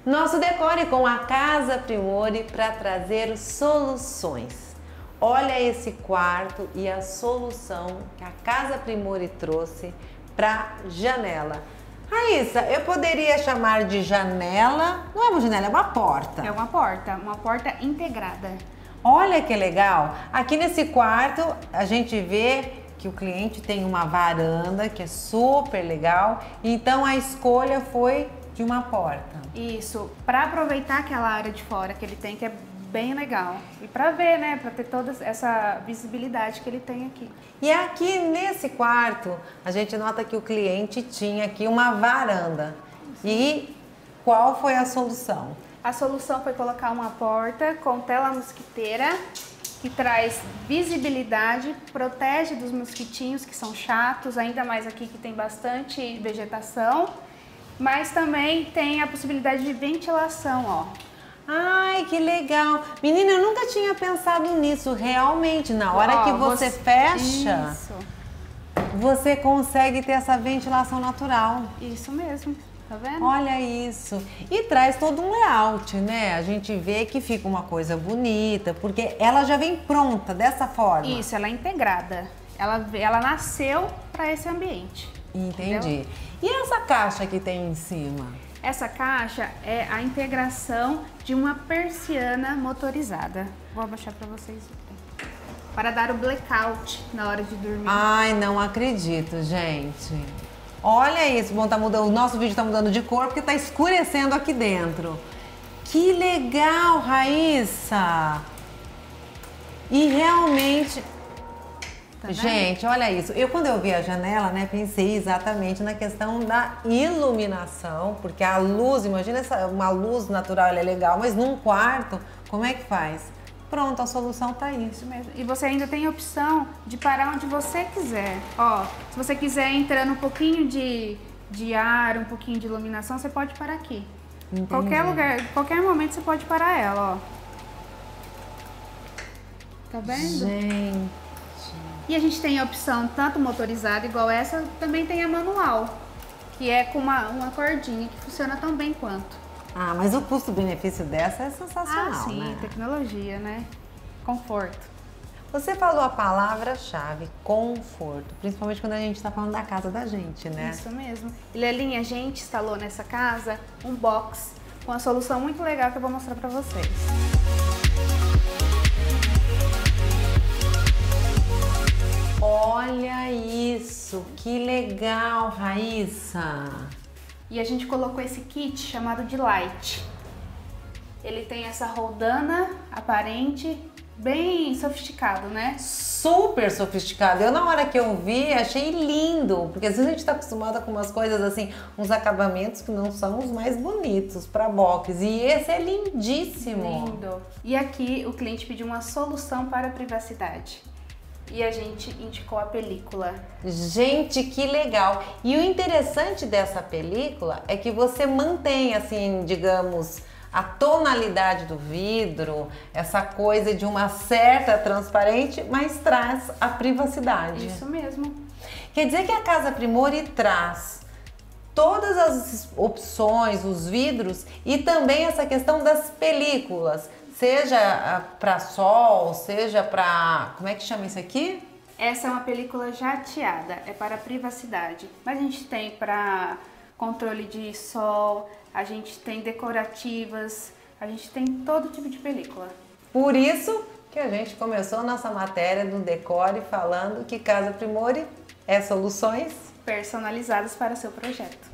Nosso decore com a Casa Primore para trazer soluções. Olha esse quarto e a solução que a Casa Primore trouxe para janela. Raíssa, eu poderia chamar de janela, não é uma janela, é uma porta. É uma porta integrada. Olha que legal! Aqui nesse quarto a gente vê que o cliente tem uma varanda que é super legal, então a escolha foi de uma porta. Isso, para aproveitar aquela área de fora que ele tem, que é bem legal. E para ver, né, para ter toda essa visibilidade que ele tem aqui. E aqui nesse quarto, a gente nota que o cliente tinha aqui uma varanda. E qual foi a solução? A solução foi colocar uma porta com tela mosquiteira, que traz visibilidade, protege dos mosquitinhos que são chatos, ainda mais aqui que tem bastante vegetação, mas também tem a possibilidade de ventilação, ó. Ai, que legal! Menina, eu nunca tinha pensado nisso, realmente, na hora Ó, que você fecha, isso. Você consegue ter essa ventilação natural. Isso mesmo. Tá vendo? Olha isso. E traz todo um layout, né? A gente vê que fica uma coisa bonita, porque ela já vem pronta dessa forma. Isso, ela é integrada. Ela nasceu para esse ambiente. Entendi. Entendeu? E essa caixa que tem em cima? Essa caixa é a integração de uma persiana motorizada. Vou abaixar para vocês aqui. Para dar o blackout na hora de dormir. Ai, não acredito, gente. Olha isso, bom, tá mudando, o nosso vídeo tá mudando de cor porque tá escurecendo aqui dentro. Que legal, Raíssa! E realmente... Tá vendo? Gente, olha isso. Quando eu vi a janela, né, pensei exatamente na questão da iluminação, porque a luz, imagina uma luz natural, ela é legal, mas num quarto, como é que faz? Pronto, a solução tá aí. Isso mesmo. E você ainda tem a opção de parar onde você quiser. Ó, se você quiser entrando um pouquinho de ar, um pouquinho de iluminação, você pode parar aqui. Entendi. Qualquer lugar, qualquer momento você pode parar ela, ó. Tá vendo? Gente. E a gente tem a opção tanto motorizada, igual essa, também tem a manual, que é com uma cordinha, que funciona tão bem quanto. Ah, mas o custo-benefício dessa é sensacional, Ah, sim, né? tecnologia, né? Conforto. Você falou a palavra-chave, conforto, principalmente quando a gente está falando da casa da gente, né? Isso mesmo. E Lelinha, a gente instalou nessa casa um box com uma solução muito legal que eu vou mostrar para vocês. Olha isso, que legal, Raíssa! E a gente colocou esse kit chamado de Light. Ele tem essa roldana aparente, bem sofisticado, né? Super sofisticado. Eu, na hora que eu vi, achei lindo, porque às vezes a gente tá acostumada com umas coisas assim, uns acabamentos que não são os mais bonitos para box. E esse é lindíssimo. Lindo. E aqui o cliente pediu uma solução para a privacidade. E a gente indicou a película. Gente, que legal! E o interessante dessa película é que você mantém, assim, digamos, a tonalidade do vidro, essa coisa de uma certa transparente, mas traz a privacidade. Isso mesmo. Quer dizer que a Casa Primore traz todas as opções, os vidros e também essa questão das películas, seja para sol, seja para... como é que chama isso aqui? Essa é uma película jateada, é para privacidade. Mas a gente tem para controle de sol, a gente tem decorativas, a gente tem todo tipo de película. Por isso que a gente começou nossa matéria do Decore falando que Casa Primore é soluções Personalizadas para o seu projeto.